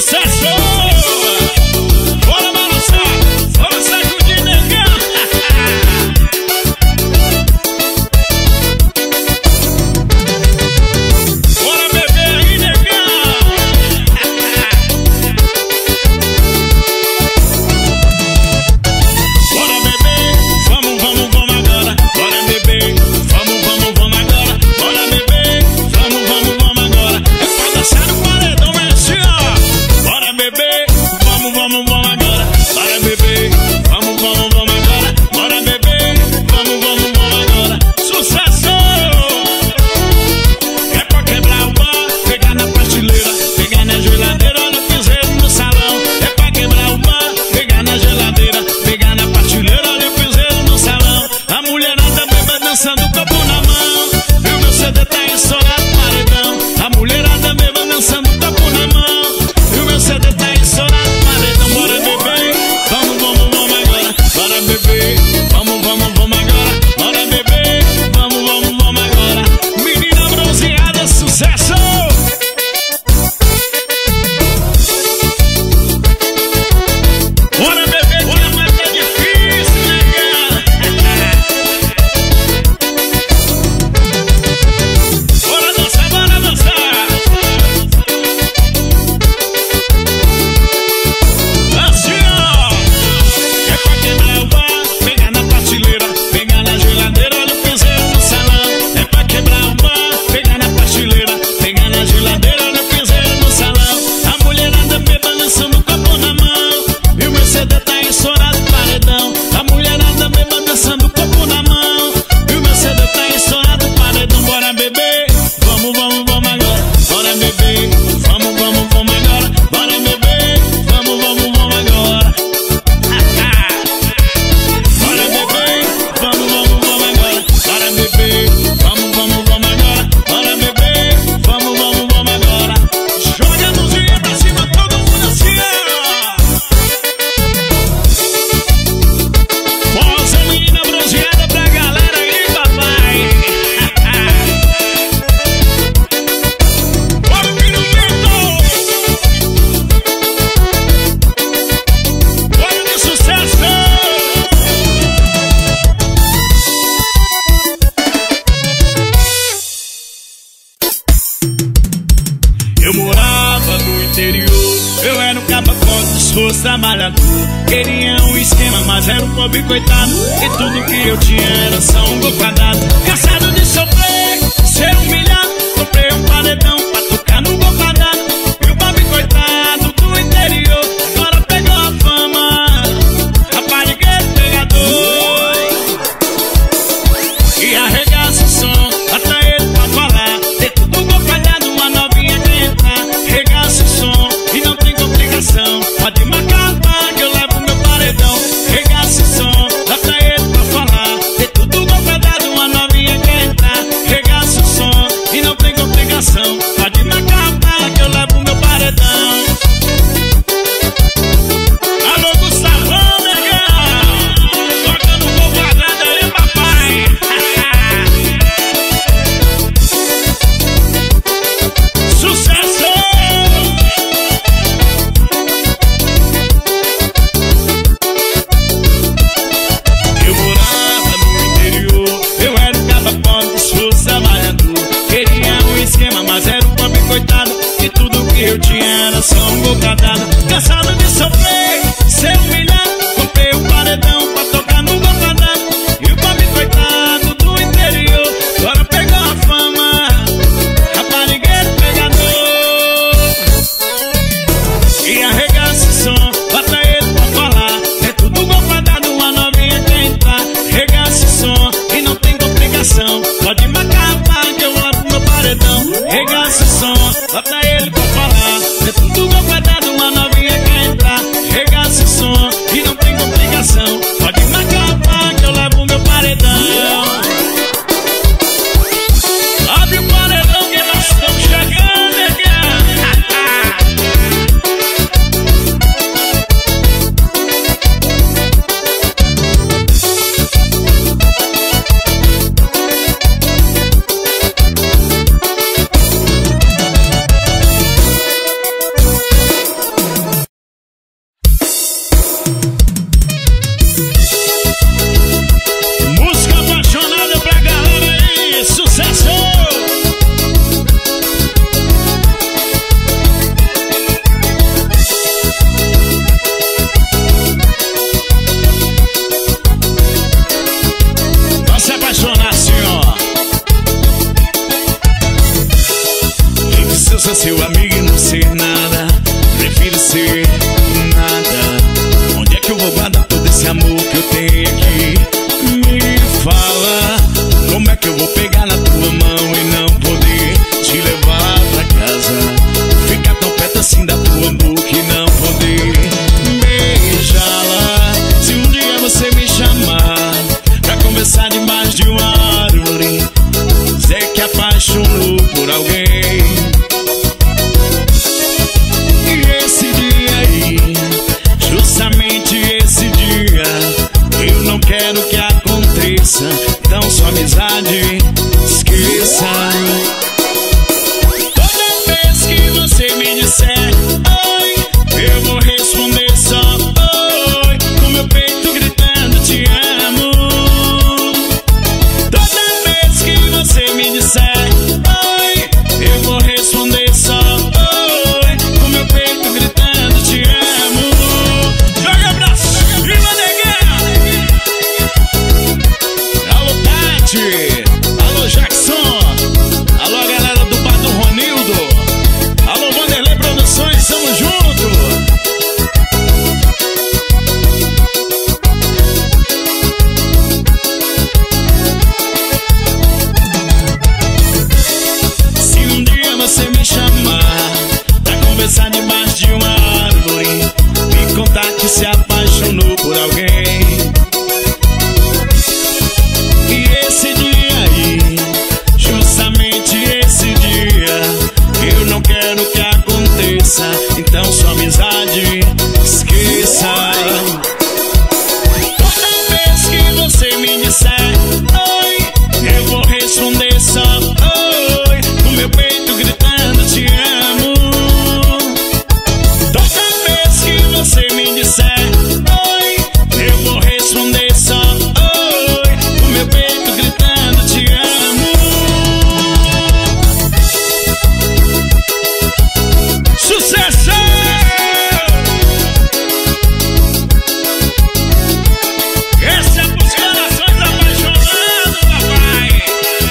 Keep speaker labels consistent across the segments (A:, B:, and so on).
A: Trabalhador, queria um esquema, mas era um pobre coitado. E tudo que eu tinha era só um gol quadrado. Cansado de sofrer, ser humilhado, comprei um paredão pra tocar no gol quadrado. E o pobre coitado do interior agora pegou a fama, raparigueiro pegador. E arregaça o som, até ele pra falar. Dentro do gol quadrado uma novinha quer entrar. Regaça o som e não tem complicação. Pode marcar que eu levo meu paredão. Regaça o som, até ele pra falar. Dentro do gol quadrado uma novinha quer entrar. pra seu amigo e não ser nada. Prefiro ser nada. Onde é que eu vou guardar todo esse amor que eu tenho aqui? Me fala, como é que eu vou pegar na tua mão e não poder te levar pra casa? Ficar tão perto assim da tua boca e não poder beijá-la. Se um dia você me chamar pra conversar debaixo de uma árvore, sei que apaixonou por alguém. E esse dia aí, justamente esse dia, eu não quero que aconteça. Então sua amizade esqueça. Toda vez que você me disser oi, eu vou responder só oi, com meu peito gritando te amo. Toda vez que você me disser oi, eu vou responder só oi, com meu peito gritando te amo. Joga abraço, viva neguinha! Alô Tati, alô Jackson, alô galera do bar do Ronildo, alô Vanderlei Produções, tamo junto! Se um dia você me chamar pra conversar debaixo de uma árvore, me contar que se apaixonou por alguém. E esse dia aí, justamente esse dia, eu não quero que aconteça. Então sua amizade esqueça. Toda vez que você me disser oi, eu vou responder só oi, com meu peito gritando te amo. Toda vez que você me disser oi, eu vou responder só oi, com meu peito gritando te amo. Sucesso! Essa é pros corações apaixonados, papai.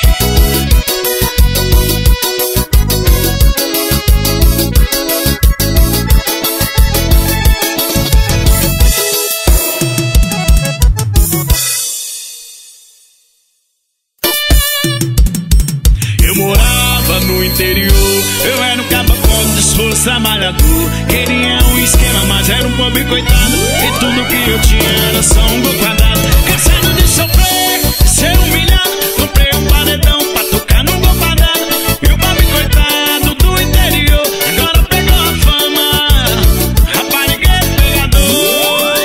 A: Eu morava no interior, eu era um caboclo de esforço trabalhador. Queria um esquema, mas era um pobre coitado, e tudo que eu tinha era só um gol quadrado. Cansado de sofrer, ser humilhado, comprei um paredão pra tocar no gol quadrado. E o pobre coitado do interior agora pegou a fama, raparigueiro pegador.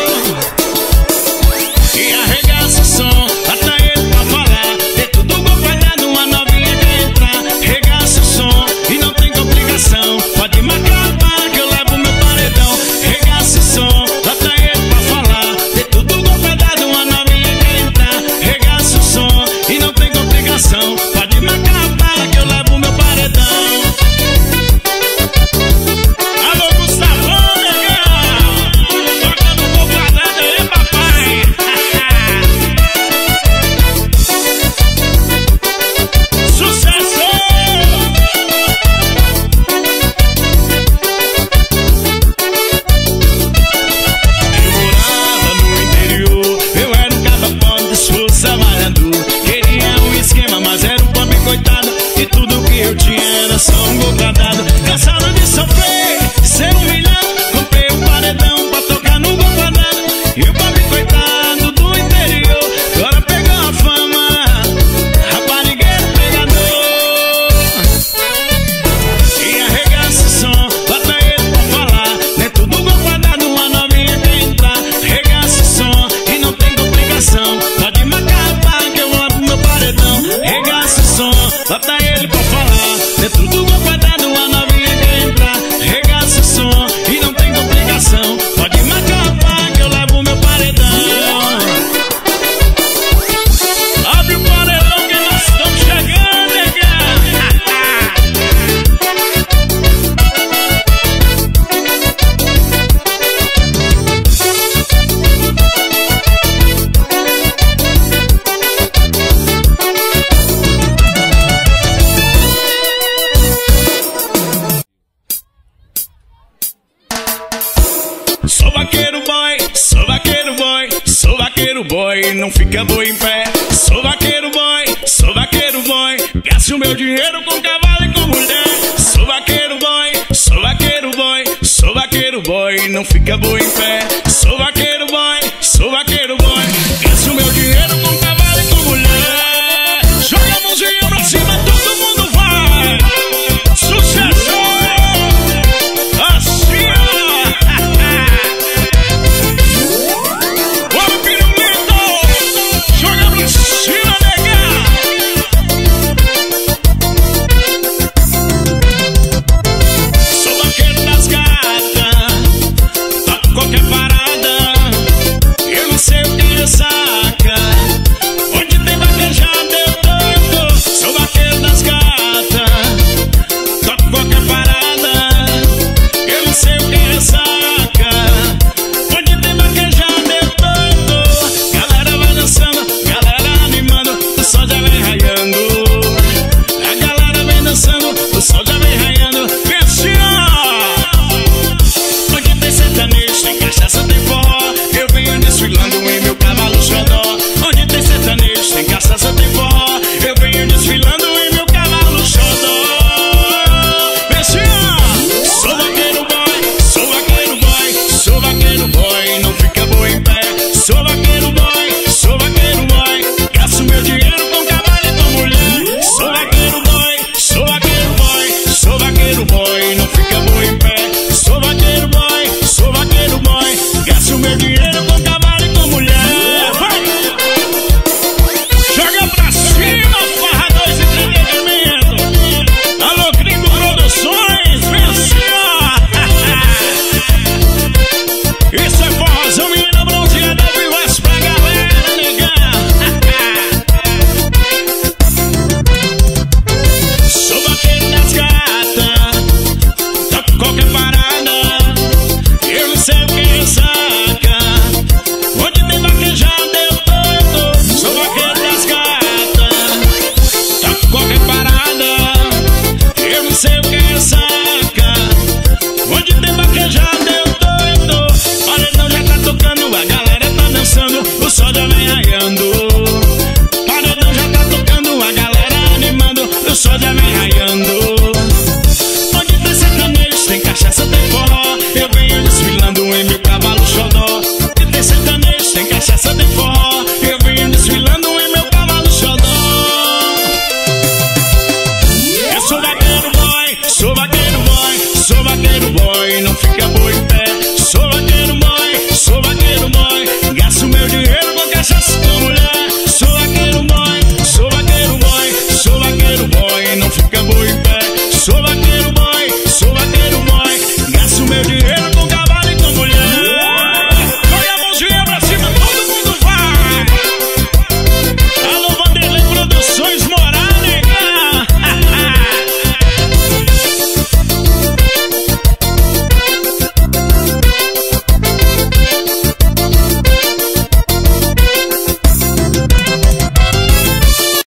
A: E arregaça o som, atrai ele pra falar, dentro do gol quadrado uma novinha quer entrar. Regaça o som e não tem complicação, pode marcar a barra que eu levo meu paredão. Regaça o som, atrai ele pra falar, dentro do gol quadrado uma novinha quer entrar. Regaça o som e não tem complicação, pode marcar a barra que eu levo meu paredão. Alô Gustavão, negão, tocando gol quadrado aí, papai. Sucesso! Eu morava no interior, eu era um caboclo de esforço trabalhador. Queria um esquema, mas era um pobre coitado, e tudo que eu tinha era só um gol quadrado. Cansado de sofrer, ser humilhado, comprei um paredão pra tocar no gol quadrado. E o pobre coitado do interior agora pegou a fama, raparigueiro pegador. E arregaça o som, bota ele pra falar, dentro do gol quadrado uma novinha quer entrar. Regaça o som e não tem complicação, pode marcar a barra que eu vou pro meu paredão. Regaça o som, bota ele pra falar, dentro do gol quadrado uma novinha quer entrar. Regaça o som e não tem complicação, pode marcar a barra que eu levo meu paredão. Abre o paredão que nós estamos chegando, negão. vaqueiro boy, não fica boi em pé. Sou vaqueiro boy, gasto o meu dinheiro com cavalo e com mulher. Sou vaqueiro boy, sou vaqueiro boy, sou vaqueiro boy, não fica boi em pé.